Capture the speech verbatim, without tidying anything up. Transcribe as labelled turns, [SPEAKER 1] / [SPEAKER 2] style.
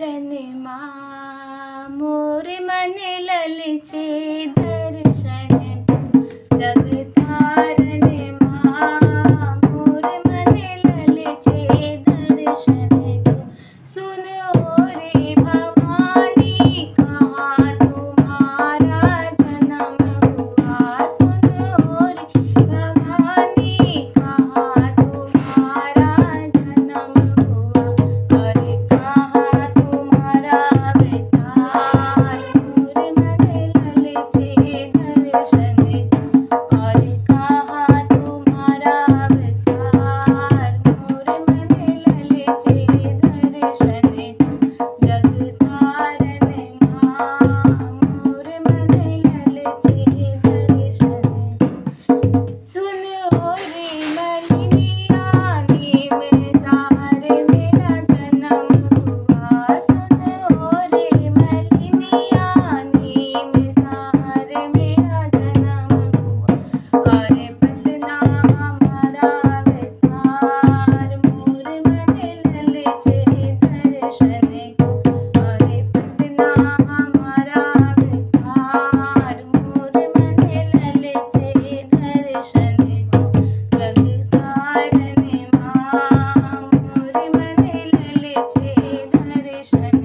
[SPEAKER 1] तारने मा मोर मन ललचे दर्शन जग तारने मा मोर मन ललचे दर्शन सुन ओ रे भवानी कहाँ तुम्हारा जन्म हुआ। सुन ओ रे भवानी कहाँ तुम्हारा जन्म हुआ। अरे कहाँ तुम्हारा अवतार मोर मन ललचे दर्शन। अरे कहाँ तुम्हारा अवतार मोर मन ललचे दर्शन जग तारने माँ मोर मन ललचे दर्शन। सुन ओ रे मलिनिया नीम तार मेरा जन्म हुआ। सुन ओ रे मलिनिया नीम तार मेरा जन्म हुआ। अरे पटना हमारा अवतार मोर मन ललचे दर्शन। अरे पटना हमारा अवतार मोर मन ललचे दर्शन जग तारने माँ मोर मन ललचे दर्शन।